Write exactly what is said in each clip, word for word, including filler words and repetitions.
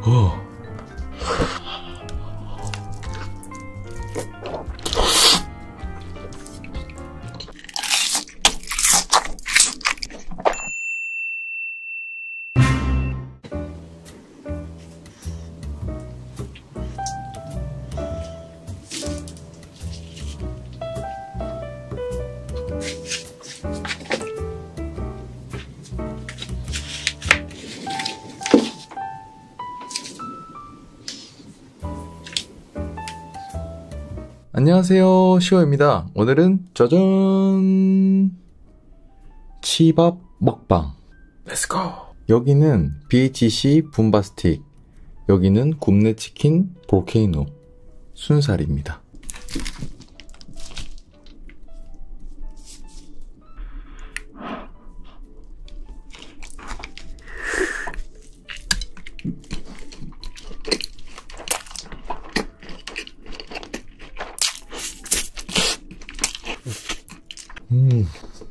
어. 안녕하세요, 시호입니다. 오늘은 짜잔! 치밥 먹방. 렛츠고! 여기는 비에이치씨 붐바스틱, 여기는 굽네 치킨 볼케이노 순살입니다. 음.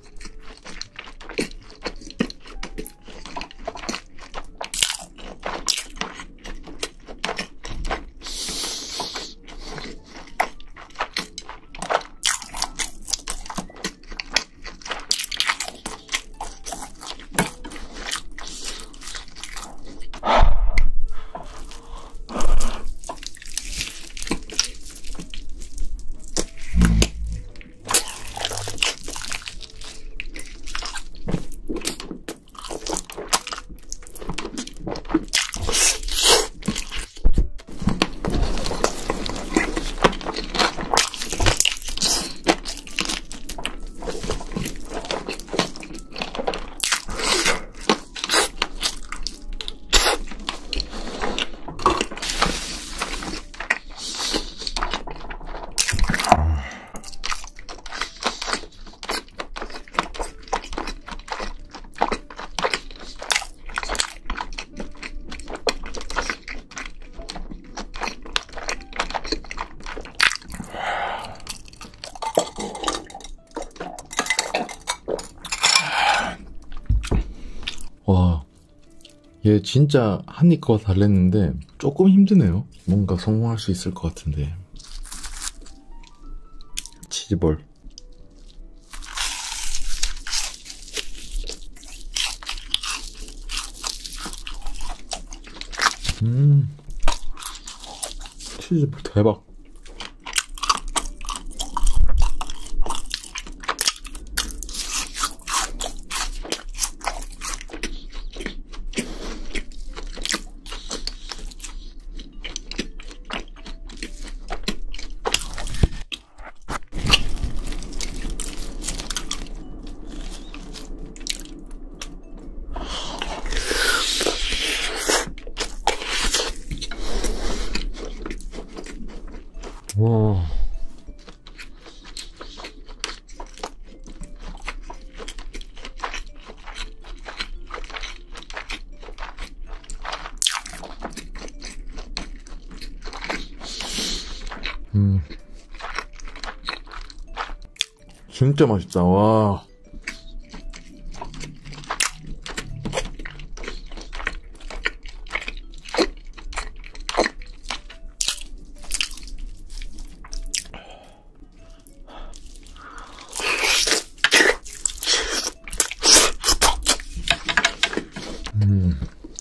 와, 얘 진짜 한 입 거 달랬는데 조금 힘드네요. 뭔가 성공할 수 있을 것 같은데. 치즈볼. 음, 치즈볼 대박. 와. 음. 진짜 맛있다. 와. 음.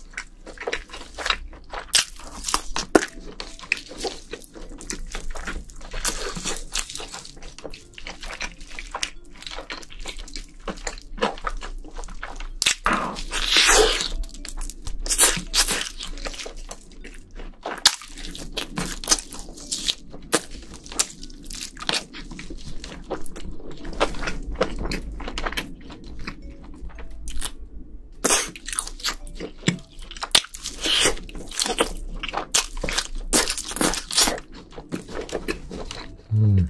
음.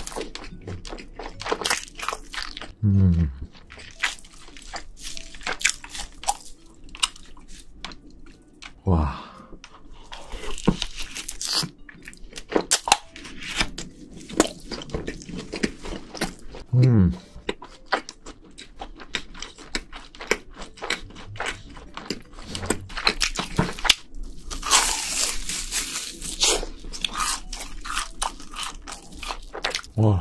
음. 음. 와.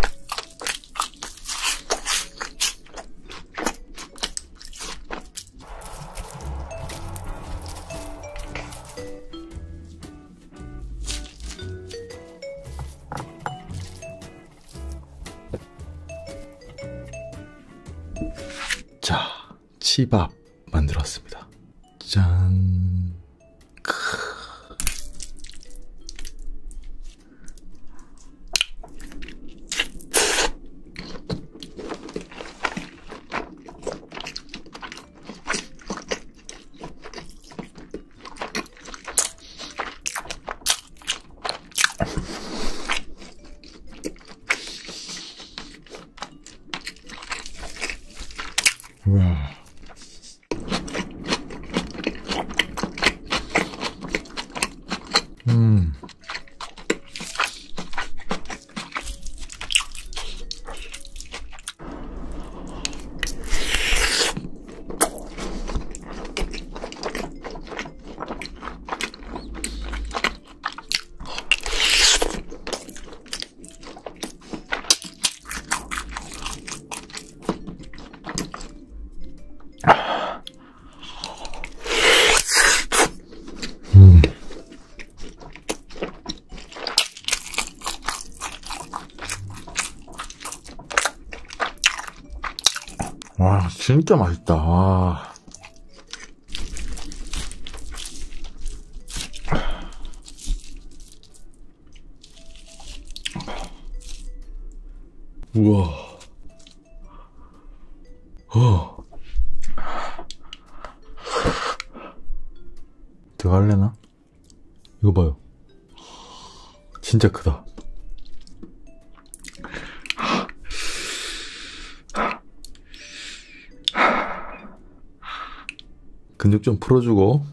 자, 치밥 만들었습니다. 짠. 크. 우와. 음. 음. 와, 진짜 맛있다. 와. 우와. 어. 들어갈래나? 이거 봐요. 진짜 크다. 근육 좀 풀어주고.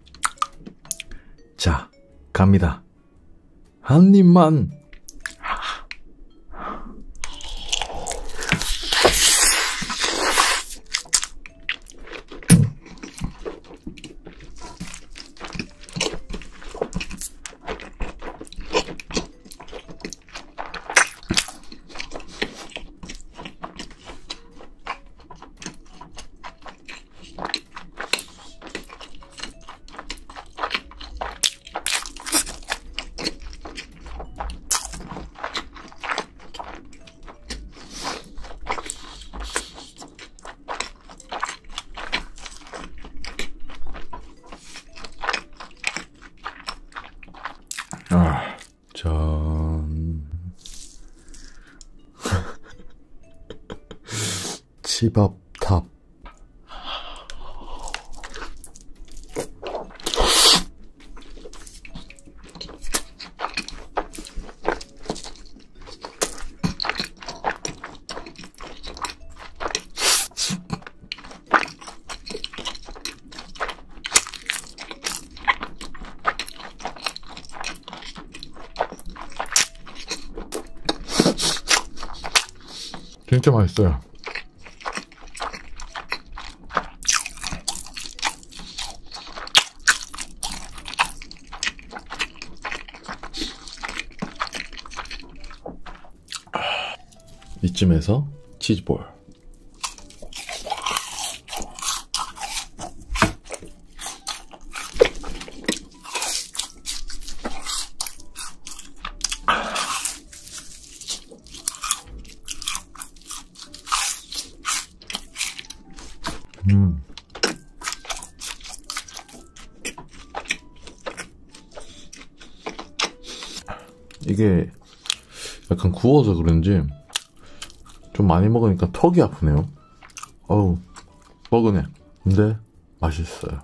자, 갑니다. 한 입만. 아, 전 치밥탑. 진짜 맛있어요. 이쯤에서 치즈볼. 음. 이게 약간 구워서 그런지 좀 많이 먹으니까 턱이 아프네요. 어우, 뻐근해. 근데 맛있어요.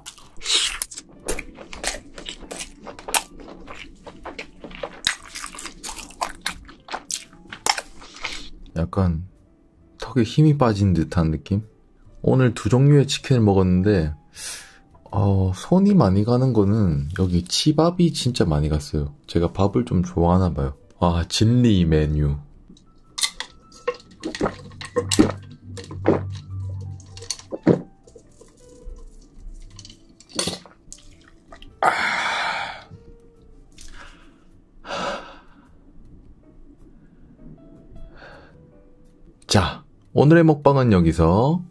약간 턱에 힘이 빠진 듯한 느낌? 오늘 두 종류의 치킨을 먹었는데 어, 손이 많이 가는 거는 여기 치밥이 진짜 많이 갔어요. 제가 밥을 좀 좋아하나 봐요. 아, 진리 메뉴. 오늘의 먹방은 여기서